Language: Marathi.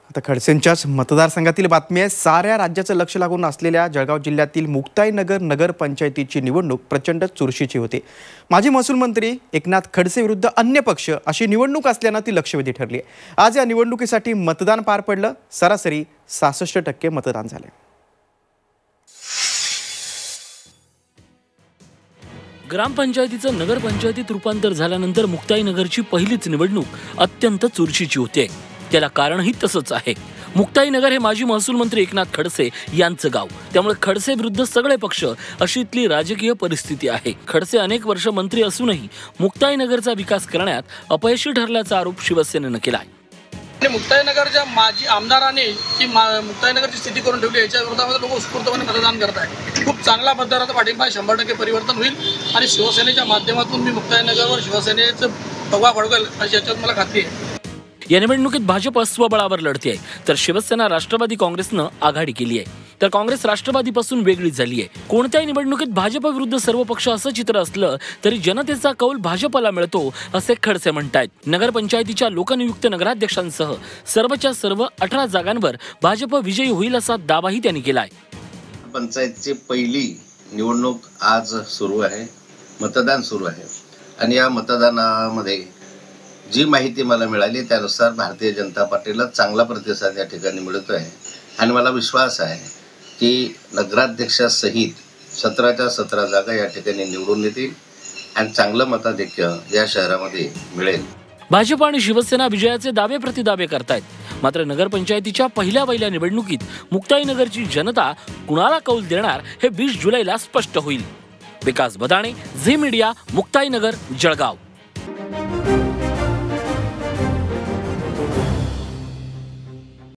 आता खडसेंच्याच मतदारसंघातील बातमी आहे। साऱ्या राज्याचं लक्ष लागून असलेल्या जळगाव जिल्ह्यातील मुक्ताई नगर नगरपंचायतीची निवडणूक प्रचंड चुरशीची होती। माजी महसूल मंत्री एकनाथ खडसे विरुद्ध अन्य पक्ष अशी निवडणूक असल्याने ती लक्षवेधी ठरली आहे। आज या निवडणुकीसाठी मतदान पार पडलं। सरासरी 66% मतदान झाले। ग्रामपंचायतीचं नगरपंचायतीत रूपांतर झाल्यानंतर मुक्ताई नगरची पहिलीच निवडणूक अत्यंत चुरशीची होते। त्याला कारणही तसंच आहे। मुक्ताई नगर हे माजी महसूल मंत्री एकनाथ खडसे यांचं गाव, त्यामुळे खडसे विरुद्ध सगळे पक्ष अशी इथली राजकीय परिस्थिती आहे। खडसे अनेक वर्ष मंत्री असूनही मुक्ताई नगरचा विकास करण्यात अपयशी ठरल्याचा आरोप शिवसेनेनं केलाय। मुक्ताई नगरच्या माजी आमदारांनी जी मुक्ताई नगरची स्थिती करून ठेवली याच्या विरोधामध्ये लोक उत्स्फूर्तपणे मतदान करत आहेत। खूप चांगला मतदाराचा पाठिंबा 100% परिवर्तन होईल आणि शिवसेनेच्या माध्यमातून मी मुक्ताई नगरवर शिवसेनेचं भगवा फडकेल अशी याच्यात मला खात्री आहे। या निवडणुकीत भाजप स्वबळावर लढते आहे, तर शिवसेना राष्ट्रवादी काँग्रेसनं आघाडी केली आहे, तर काँग्रेस राष्ट्रवादीपासून वेगळी झाली आहे। कोणत्याही निवडणुकीत भाजप विरुद्ध सर्व पक्ष असं चित्र असलं तरी जनतेचा कौल भाजपला मिळतो असे खडसे म्हणतायत। नगरपंचायतीच्या लोकनियुक्त नगराध्यक्षांसह सर्वच्या सर्व 18 जागांवर भाजप विजयी होईल असा दावाही त्यांनी केलाय। पंचायतची पहिली निवडणूक आज सुरू आहे, मतदान सुरू आहे आणि या मतदानामध्ये जी माहिती मला मिळाली त्यानुसार भारतीय जनता पार्टीला चांगला प्रतिसाद या ठिकाणी मिळतो आहे आणि मला विश्वास आहे की नगराध्यक्षासहित 17च्या 17 जागा या ठिकाणी निवडून येतील आणि चांगलं मताधिक्य या शहरामध्ये मिळेल। भाजप आणि शिवसेना विजयाचे दावे प्रतिदावे करतायत, मात्र नगरपंचायतीच्या पहिल्या निवडणुकीत मुक्ताई नगरची जनता कुणाला कौल देणार हे 20 जुलैला स्पष्ट होईल। Vikas Badane, Zee media, Muktainagar, Jalgaon.